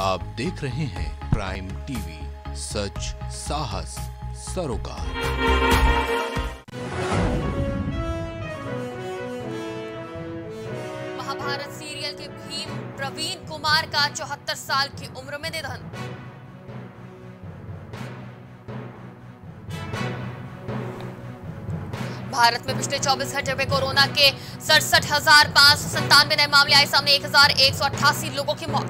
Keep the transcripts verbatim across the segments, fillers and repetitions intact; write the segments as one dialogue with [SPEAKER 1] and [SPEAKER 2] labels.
[SPEAKER 1] आप देख रहे हैं प्राइम टीवी, सच साहस सरोकार।
[SPEAKER 2] महाभारत सीरियल के भीम प्रवीण कुमार का चौहत्तर साल की उम्र में निधन। भारत में पिछले चौबीस घंटे में कोरोना के सड़सठ हजार पांच सौ संतानवे नए मामले आए सामने, एक हजार एक सौ अट्ठासी लोगों की मौत।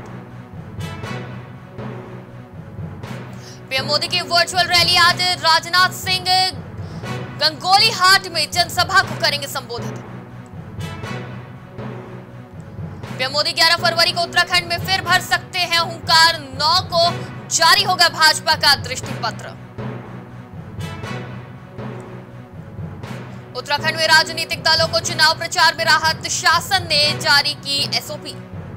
[SPEAKER 2] पीएम मोदी की वर्चुअल रैली, आज राजनाथ सिंह गंगोली हाट में जनसभा को करेंगे संबोधित। पीएम मोदी ग्यारह फरवरी को उत्तराखंड में फिर भर सकते हैं हुंकार, नौ को जारी होगा भाजपा का दृष्टि पत्र। उत्तराखंड में राजनीतिक दलों को चुनाव प्रचार में राहत, शासन ने जारी की एसओपी।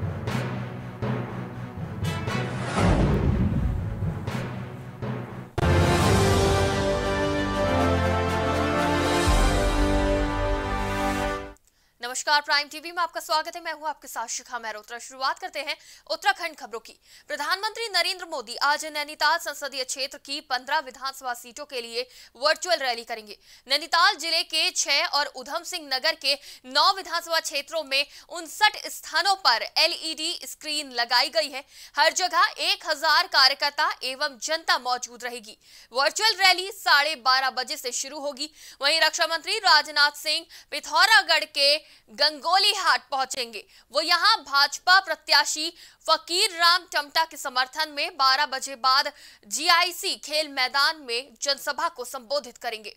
[SPEAKER 2] नमस्कार, प्राइम टीवी में आपका स्वागत है। मैं हूं आपके साथ शिखा मेहरोत्रा। शुरुआत करते हैं उत्तराखंड खबरों की। प्रधानमंत्री नरेंद्र मोदी आज नैनीताल संसदीय क्षेत्र की पंद्रह विधानसभा सीटों के लिए वर्चुअल रैली करेंगे। नैनीताल जिले के छह और उधम सिंह नगर के नौ विधानसभा क्षेत्रों में उनसठ स्थानों पर एलईडी स्क्रीन लगाई गई है। हर जगह एक हजार कार्यकर्ता एवं जनता मौजूद रहेगी। वर्चुअल रैली साढ़े बारह बजे से शुरू होगी। वहीं रक्षा मंत्री राजनाथ सिंह पिथौरागढ़ के गंगोली हाट पहुंचेंगे। वो यहां भाजपा प्रत्याशी फकीर राम टमटा के समर्थन में बारह बजे बाद जीआईसी खेल मैदान में जनसभा को संबोधित करेंगे।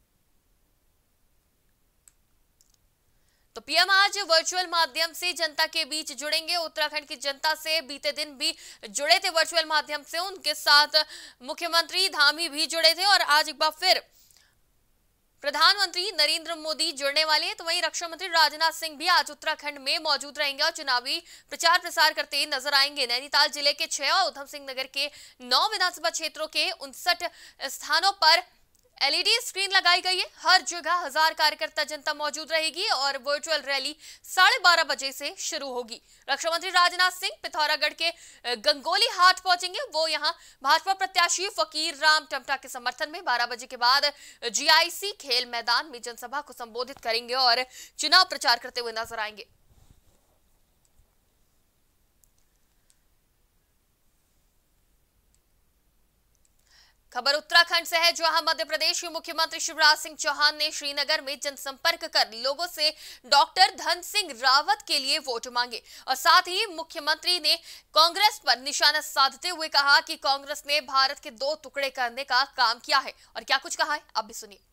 [SPEAKER 2] तो पीएम आज वर्चुअल माध्यम से जनता के बीच जुड़ेंगे। उत्तराखंड की जनता से बीते दिन भी जुड़े थे वर्चुअल माध्यम से, उनके साथ मुख्यमंत्री धामी भी जुड़े थे और आज एक बार फिर प्रधानमंत्री नरेंद्र मोदी जुड़ने वाले हैं। तो वहीं रक्षा मंत्री राजनाथ सिंह भी आज उत्तराखंड में मौजूद रहेंगे और चुनावी प्रचार प्रसार करते नजर आएंगे। नैनीताल जिले के छह और उधम सिंह नगर के नौ विधानसभा क्षेत्रों के उनसठ स्थानों पर एलईडी स्क्रीन लगाई गई है। हर जगह हजार कार्यकर्ता जनता मौजूद रहेगी और वर्चुअल रैली साढ़े बारह बजे से शुरू होगी। रक्षा मंत्री राजनाथ सिंह पिथौरागढ़ के गंगोली हाट पहुंचेंगे। वो यहां भाजपा प्रत्याशी फकीर राम टमटा के समर्थन में बारह बजे के बाद जीआईसी खेल मैदान में जनसभा को संबोधित करेंगे और चुनाव प्रचार करते हुए नजर आएंगे। खबर उत्तराखंड से है, जहां मध्य प्रदेश के मुख्यमंत्री शिवराज सिंह चौहान ने श्रीनगर में जनसंपर्क कर लोगों से डॉक्टर धन सिंह रावत के लिए वोट मांगे और साथ ही मुख्यमंत्री ने कांग्रेस पर निशाना साधते हुए कहा कि कांग्रेस ने भारत के दो टुकड़े करने का काम किया है। और क्या कुछ कहा है आप भी सुनिए।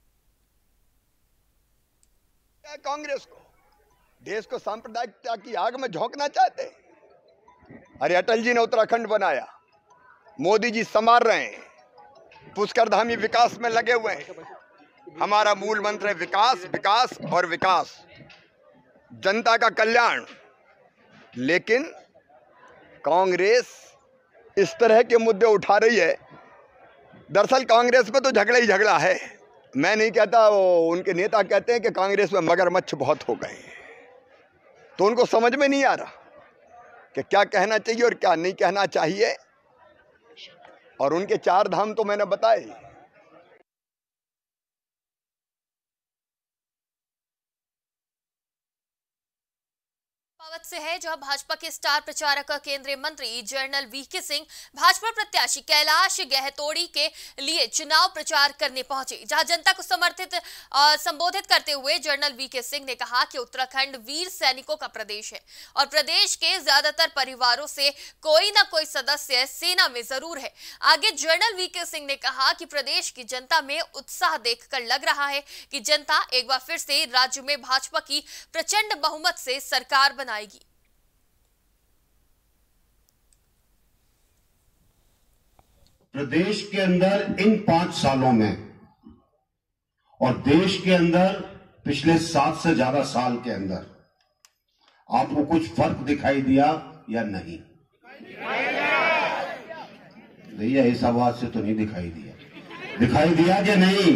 [SPEAKER 3] कांग्रेस को देश को सांप्रदायिकता की आग में झोंकना चाहते। अरे अटल जी ने उत्तराखंड बनाया, मोदी जी संभाल रहे हैं, पुष्कर धामी विकास में लगे हुए हैं। हमारा मूल मंत्र है विकास, विकास और विकास, जनता का कल्याण। लेकिन कांग्रेस इस तरह के मुद्दे उठा रही है। दरअसल कांग्रेस में तो झगड़ा ही झगड़ा है। मैं नहीं कहता, वो उनके नेता कहते हैं कि कांग्रेस में मगरमच्छ बहुत हो गए, तो उनको समझ में नहीं आ रहा कि क्या कहना चाहिए और क्या नहीं कहना चाहिए। और उनके चार धाम तो मैंने बताए।
[SPEAKER 2] से है, जहां भाजपा के स्टार प्रचारक केंद्रीय मंत्री जनरल वीके सिंह भाजपा प्रत्याशी कैलाश गहतोड़ी के लिए चुनाव प्रचार करने पहुंचे। जहां जनता को समर्थित संबोधित करते हुए जनरल वीके सिंह ने कहा कि उत्तराखंड वीर सैनिकों का प्रदेश है और प्रदेश के ज्यादातर परिवारों से कोई ना कोई सदस्य सेना में जरूर है। आगे जनरल वीके सिंह ने कहा कि प्रदेश की जनता में उत्साह देखकर लग रहा है कि जनता एक बार फिर से राज्य में भाजपा की प्रचंड बहुमत से सरकार बनाएगी।
[SPEAKER 4] प्रदेश के अंदर इन पांच सालों में और देश के अंदर पिछले सात से ज्यादा साल के अंदर आपको कुछ फर्क दिखाई दिया या नहीं? भैया इस आवाज से तो नहीं दिखाई दिया। दिखाई दिया कि नहीं?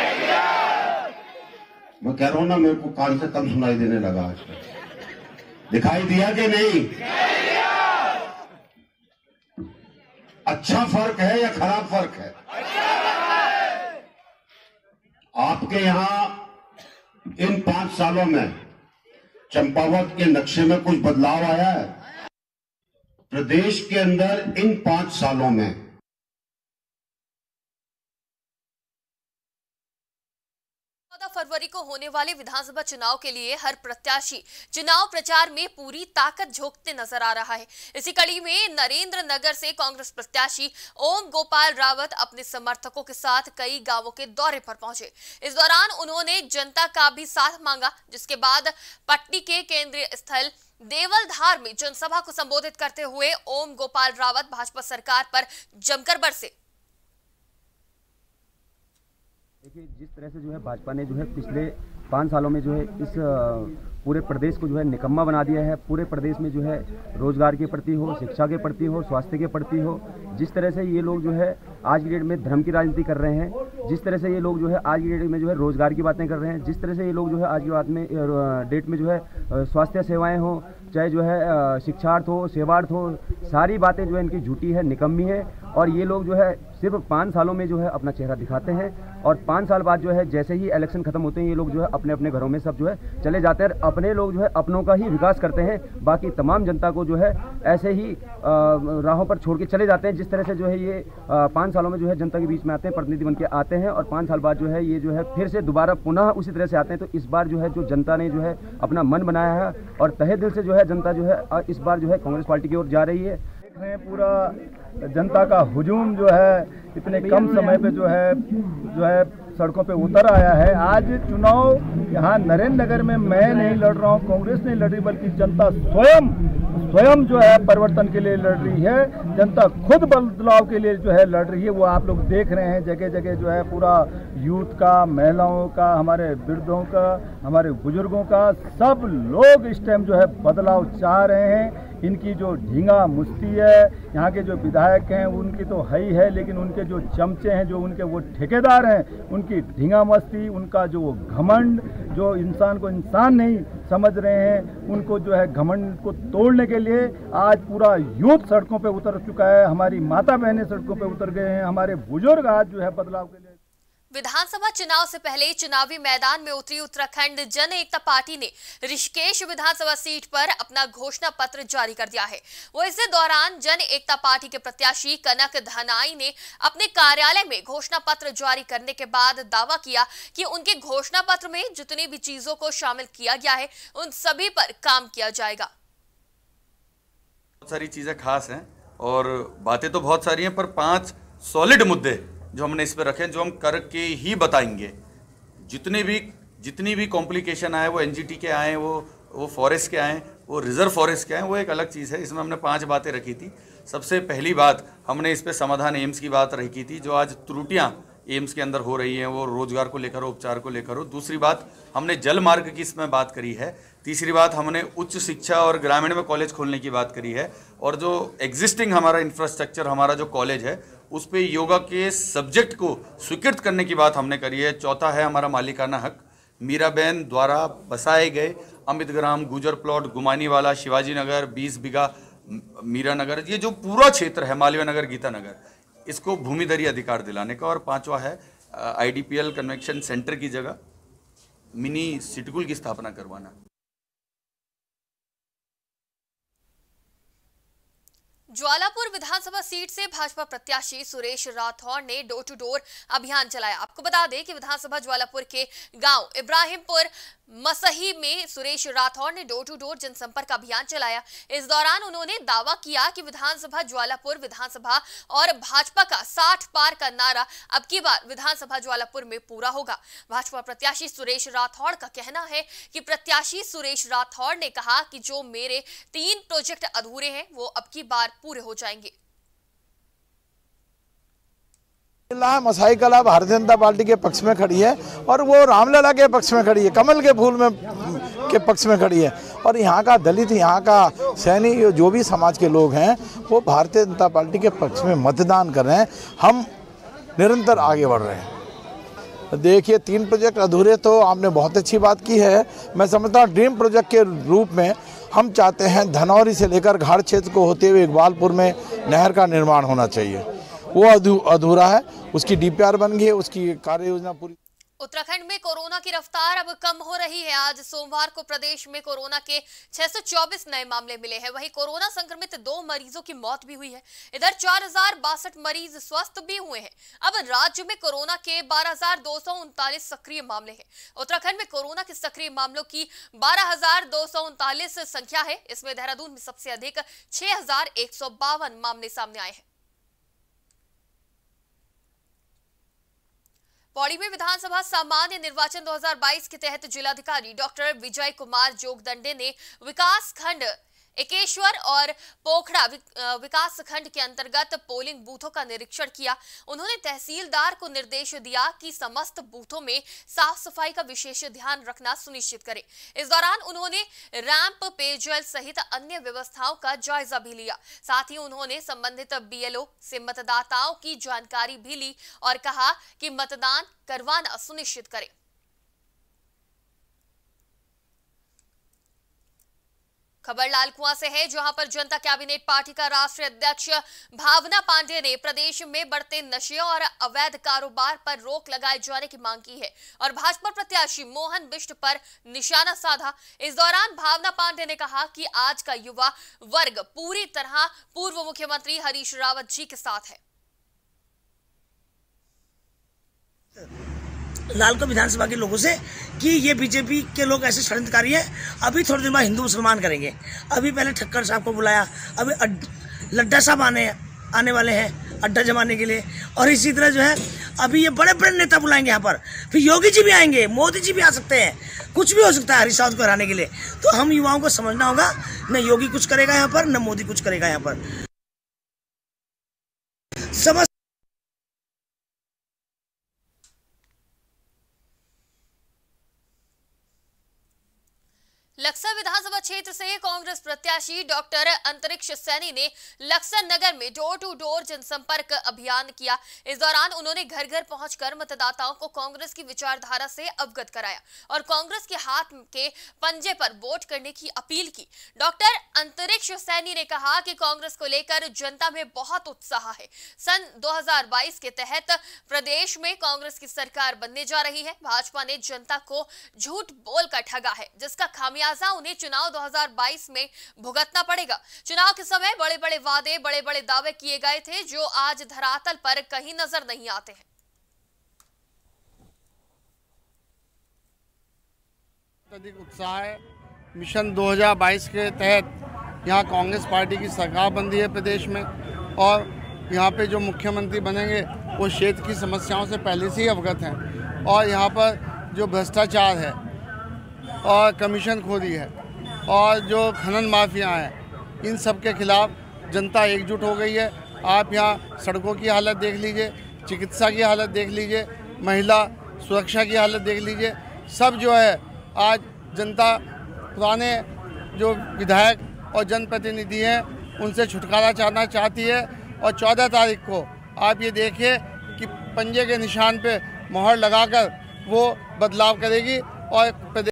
[SPEAKER 4] मैं कह रहा हूं ना, मेरे को कान से कम सुनाई देने लगा आजकल। दिखाई दिया कि नहीं? अच्छा फर्क है या खराब फर्क है? आपके यहां इन पांच सालों में चंपावत के नक्शे में कुछ बदलाव आया है? प्रदेश के अंदर इन पांच सालों में
[SPEAKER 2] फरवरी को होने वाले विधानसभा चुनाव के लिए हर प्रत्याशी चुनाव प्रचार में पूरी ताकत झोंकते नजर आ रहा है। इसी कड़ी में नरेंद्र नगर से कांग्रेस प्रत्याशी ओम गोपाल रावत अपने समर्थकों के साथ कई गांवों के दौरे पर पहुंचे। इस दौरान उन्होंने जनता का भी साथ मांगा, जिसके बाद पट्टी के केंद्रीय स्थल देवलधार में जनसभा को संबोधित करते हुए ओम गोपाल रावत भाजपा सरकार पर जमकर बरसे।
[SPEAKER 5] देखिए, जिस तरह से जो है भाजपा ने जो है पिछले पाँच सालों में जो है इस पूरे प्रदेश को जो है निकम्मा बना दिया है। पूरे प्रदेश में जो है रोजगार के प्रति हो, शिक्षा के प्रति हो, स्वास्थ्य के प्रति हो, जिस तरह से ये लोग जो है आज की डेट में धर्म की राजनीति कर रहे हैं, जिस तरह से ये लोग जो है आज की डेट में जो है रोजगार की बातें कर रहे हैं, जिस तरह से ये लोग जो है आज की बात में डेट में जो है स्वास्थ्य सेवाएँ हों, चाहे जो है शिक्षार्थ हो, सेवार्थ हो, सारी बातें जो है इनकी झूठी है, निकम्मी है। और ये लोग जो है सिर्फ पाँच सालों में जो है अपना चेहरा दिखाते हैं और पाँच साल बाद जो है जैसे ही इलेक्शन खत्म होते हैं ये लोग जो है अपने अपने घरों में सब जो है चले जाते हैं। अपने लोग जो है अपनों का ही विकास करते हैं, बाकी तमाम जनता को जो है ऐसे ही राहों पर छोड़ के चले जाते हैं। जिस तरह से जो है ये पाँच सालों में जो है जनता के बीच में आते हैं, प्रतिनिधि बन के आते हैं और पाँच साल बाद जो है ये जो है फिर से दोबारा पुनः उसी तरह से आते हैं। तो इस बार जो है जो जनता ने जो है अपना मन बनाया है और तहे दिल से जो है जनता जो है इस बार जो है कांग्रेस पार्टी की ओर जा रही है।
[SPEAKER 6] पूरा जनता का हुजूम जो है इतने कम समय पे जो है जो है सड़कों पे उतर आया है। आज चुनाव यहाँ नरेंद्र नगर में मैं नहीं लड़ रहा हूँ, कांग्रेस नहीं लड़ रही, बल्कि जनता स्वयं स्वयं जो है परिवर्तन के लिए लड़ रही है। जनता खुद बदलाव के लिए जो है लड़ रही है। वो आप लोग देख रहे हैं जगह जगह जो है पूरा यूथ का, महिलाओं का, हमारे वृद्धों का, हमारे बुजुर्गों का, सब लोग इस टाइम जो है बदलाव चाह रहे हैं। इनकी जो ढींगा मुस्ती है, यहाँ के जो विधायक हैं उनकी तो है ही है, लेकिन उनके जो चमचे हैं, जो उनके वो ठेकेदार हैं, उनकी ढींगा मस्ती, उनका जो घमंड, जो इंसान को इंसान नहीं समझ रहे हैं, उनको जो है घमंड को तोड़ने के लिए आज पूरा यूथ सड़कों पे उतर चुका है। हमारी माता बहनें सड़कों पे उतर गए हैं, हमारे बुजुर्ग आज जो है बदलाव के लिए।
[SPEAKER 2] विधानसभा चुनाव से पहले चुनावी मैदान में उतरी उत्तराखंड जन एकता पार्टी ने ऋषिकेश विधानसभा सीट पर अपना घोषणा पत्र जारी कर दिया है। वो इसी दौरान जन एकता पार्टी के प्रत्याशी कनक धनाई ने अपने कार्यालय में घोषणा पत्र जारी करने के बाद दावा किया कि उनके घोषणा पत्र में जितनी भी चीजों को शामिल किया गया है उन सभी पर काम किया जाएगा।
[SPEAKER 7] बहुत सारी चीजें खास हैं और बातें तो बहुत सारी हैं, पर पांच सॉलिड मुद्दे जो हमने इस पे रखे हैं, जो हम करके ही बताएंगे। जितने भी जितनी भी कॉम्प्लिकेशन आए, वो एनजीटी के आए, वो वो फॉरेस्ट के आए, वो रिजर्व फॉरेस्ट के आए, वो एक अलग चीज़ है। इसमें हमने पांच बातें रखी थी। सबसे पहली बात हमने इस पे समाधान एम्स की बात रखी थी, जो आज त्रुटियां एम्स के अंदर हो रही हैं, वो रोजगार को लेकर हो, उपचार को लेकर हो। दूसरी बात हमने जल मार्ग की इसमें बात करी है। तीसरी बात हमने उच्च शिक्षा और ग्रामीण में कॉलेज खोलने की बात करी है, और जो एग्जिस्टिंग हमारा इंफ्रास्ट्रक्चर, हमारा जो कॉलेज है, उस पे योगा के सब्जेक्ट को स्वीकृत करने की बात हमने करी है। चौथा है हमारा मालिकाना हक। मीराबेन द्वारा बसाए गए अमित ग्राम, गुजर प्लॉट, गुमानी वाला, शिवाजी नगर, बीस बीघा मीरा नगर, ये जो पूरा क्षेत्र है, मालवीय नगर, गीता नगर, इसको भूमिधरी अधिकार दिलाने का। और पांचवा है आईडीपीएल कन्वेंशन सेंटर की जगह मिनी सिटकुल की स्थापना करवाना।
[SPEAKER 2] ज्वालापुर विधानसभा सीट से भाजपा प्रत्याशी सुरेश राठौर ने डोर टू डोर अभियान चलाया। आपको बता दें कि विधानसभा ज्वालापुर के गांव इब्राहिमपुर मसही में सुरेश राठौर ने डोर टू डोर जनसंपर्क अभियान चलाया। इस दौरान उन्होंने दावा किया कि विधानसभा ज्वालापुर विधानसभा और भाजपा का साठ पार का नारा अब की बार विधानसभा ज्वालापुर में पूरा होगा। भाजपा प्रत्याशी सुरेश राठौर का कहना है कि प्रत्याशी सुरेश राठौर ने कहा कि जो मेरे तीन प्रोजेक्ट अधूरे हैं वो अब की बार पूरे हो जाएंगे।
[SPEAKER 8] मसाई कला भारतीय जनता पार्टी के पक्ष में खड़ी है और वो रामलला के पक्ष में खड़ी है, कमल के फूल में के पक्ष में खड़ी है। और यहाँ का दलित, यहाँ का सैनिक, जो भी समाज के लोग हैं, वो भारतीय जनता पार्टी के पक्ष में मतदान कर रहे हैं। हम निरंतर आगे बढ़ रहे हैं। देखिए, तीन प्रोजेक्ट अधूरे, तो आपने बहुत अच्छी बात की है। मैं समझता हूँ ड्रीम प्रोजेक्ट के रूप में हम चाहते हैं धनौरी से लेकर घाट क्षेत्र को होते हुए इकबालपुर में नहर का निर्माण होना चाहिए, वो अधू अधूरा है। उसकी डीपीआर बन गई है, उसकी कार्य योजना पूरी।
[SPEAKER 2] उत्तराखंड में कोरोना की रफ्तार अब कम हो रही है। आज सोमवार को प्रदेश में कोरोना के छह सौ चौबीस नए मामले मिले हैं। वहीं कोरोना संक्रमित दो मरीजों की मौत भी हुई है। इधर चार हजार बासठ मरीज स्वस्थ भी हुए हैं। अब राज्य में कोरोना के बारह हजार दो सौ उनतालीस सक्रिय मामले हैं। उत्तराखंड में कोरोना के सक्रिय मामलों की बारह हजार दो सौ उनतालीस संख्या है। इसमें देहरादून में सबसे अधिक छह हजार एक सौ बावन मामले सामने आए हैं। पौड़ी में विधानसभा सामान्य निर्वाचन दो हज़ार बाईस के तहत जिलाधिकारी डॉक्टर विजय कुमार जोगदंडे ने विकास खंड एकेश्वर और पोखड़ा विकास खंड के अंतर्गत पोलिंग बूथों का निरीक्षण किया। उन्होंने तहसीलदार को निर्देश दिया कि समस्त बूथों में साफ सफाई का विशेष ध्यान रखना सुनिश्चित करें। इस दौरान उन्होंने रैंप, पेयजल सहित अन्य व्यवस्थाओं का जायजा भी लिया। साथ ही उन्होंने संबंधित बीएलओ से मतदाताओं की जानकारी भी ली और कहा कि मतदान करवाना सुनिश्चित करें। खबर लालकुआं से है, जहां पर जनता कैबिनेट पार्टी का राष्ट्रीय अध्यक्ष भावना पांडे ने प्रदेश में बढ़ते नशे और अवैध कारोबार पर रोक लगाए जाने की मांग की है और भाजपा प्रत्याशी मोहन बिष्ट पर निशाना साधा। इस दौरान भावना पांडे ने कहा कि आज का युवा वर्ग पूरी तरह पूर्व मुख्यमंत्री हरीश रावत जी के साथ है।
[SPEAKER 9] लालकुआं विधानसभा के लोगों से कि ये बीजेपी के लोग ऐसे षड्यंत्रकारी हैं। अभी थोड़ी देर बाद हिंदू मुसलमान करेंगे। अभी पहले ठक्कर साहब को बुलाया, अभी लड्डा साहब आने आने वाले हैं अड्डा जमाने के लिए, और इसी तरह जो है अभी ये बड़े बड़े नेता बुलाएंगे यहाँ पर। फिर योगी जी भी आएंगे, मोदी जी भी आ सकते हैं, कुछ भी हो सकता है हरीश रावत को हराने के लिए। तो हम युवाओं को समझना होगा, न योगी कुछ करेगा यहाँ पर, न मोदी कुछ करेगा यहाँ पर। समझ
[SPEAKER 2] लक्सर विधानसभा क्षेत्र से कांग्रेस प्रत्याशी डॉक्टर अंतरिक्ष सैनी ने लक्सर नगर में डोर टू डोर जनसंपर्क अभियान किया। इस दौरान उन्होंने घर घर पहुंचकर मतदाताओं को कांग्रेस की विचारधारा से अवगत कराया और कांग्रेस के हाथ के पंजे पर वोट करने की अपील की। डॉक्टर अंतरिक्ष सैनी ने कहा कि कांग्रेस को लेकर जनता में बहुत उत्साह है। सन दो हज़ार बाईस के तहत प्रदेश में कांग्रेस की सरकार बनने जा रही है। भाजपा ने जनता को झूठ बोलकर ठगा है, जिसका खामियाजा उन्हें चुनाव दो हज़ार बाईस में भुगतना पड़ेगा। चुनाव के समय बड़े बड़े वादे, बड़े बड़े दावे किए गए थे, जो आज धरातल पर कहीं नजर नहीं आते हैं।
[SPEAKER 10] अधिक उत्साह है। मिशन दो हज़ार बाईस के तहत यहाँ कांग्रेस पार्टी की सरकार बन रही है प्रदेश में, और यहाँ पे जो मुख्यमंत्री बनेंगे वो क्षेत्र की समस्याओं से पहले से ही अवगत हैं, और यहाँ पर जो भ्रष्टाचार है और कमीशन खोरी है और जो खनन माफिया हैं, इन सब के खिलाफ जनता एकजुट हो गई है। आप यहाँ सड़कों की हालत देख लीजिए, चिकित्सा की हालत देख लीजिए, महिला सुरक्षा की हालत देख लीजिए। सब जो है आज जनता पुराने जो विधायक और जनप्रतिनिधि हैं उनसे छुटकारा चाहना चाहती है, और चौदह तारीख को आप ये देखिए कि पंजे के निशान पे मोहर लगाकर वो बदलाव करेगी। और प्रदेश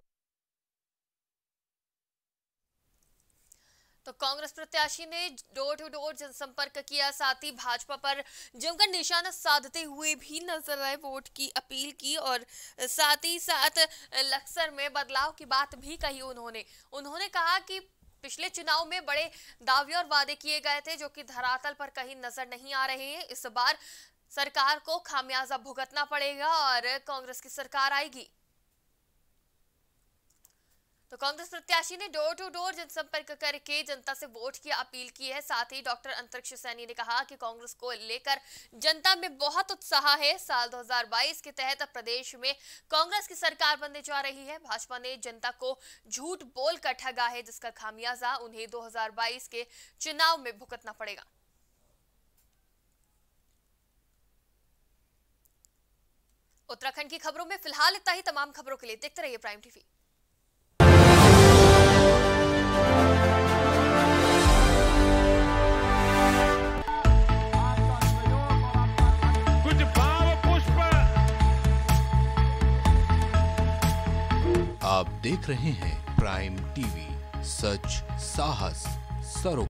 [SPEAKER 2] तो कांग्रेस प्रत्याशी ने डोर टू डोर जनसंपर्क किया, साथ ही भाजपा पर जमकर निशाना साधते हुए भी नजर आए, वोट की अपील की और साथ ही साथ लक्सर में बदलाव की बात भी कही। उन्होंने उन्होंने कहा कि पिछले चुनाव में बड़े दावे और वादे किए गए थे, जो कि धरातल पर कहीं नजर नहीं आ रहे हैं। इस बार सरकार को खामियाजा भुगतना पड़ेगा और कांग्रेस की सरकार आएगी। तो कांग्रेस प्रत्याशी ने डोर टू डोर जनसंपर्क करके जनता से वोट की अपील की है। साथ ही डॉक्टर अंतरिक्ष सैनी ने कहा कि कांग्रेस को लेकर जनता में बहुत उत्साह है। साल दो हज़ार बाईस के तहत प्रदेश में कांग्रेस की सरकार बनने जा रही है। भाजपा ने जनता को झूठ बोलकर ठगा है, जिसका खामियाजा उन्हें दो हज़ार बाईस के चुनाव में भुगतना पड़ेगा। उत्तराखंड की खबरों में फिलहाल इतना ही। तमाम खबरों के लिए देखते रहिए प्राइम टीवी।
[SPEAKER 1] आप देख रहे हैं प्राइम टीवी, सच, साहस, सरोकार।